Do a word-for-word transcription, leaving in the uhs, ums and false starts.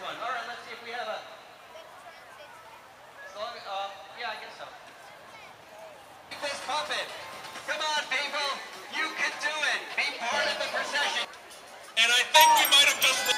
one. All right, let's see if we have a... As long, uh, yeah, I guess so. This puppet. Come on, people. You can do it. Be part of the procession. And I think we might have just